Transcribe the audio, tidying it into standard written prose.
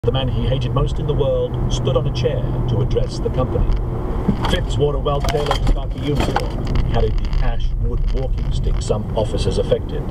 The man he hated most in the world stood on a chair to address the company. Phipps wore a well-tailored khaki uniform and carried the ash wood walking stick some officers affected.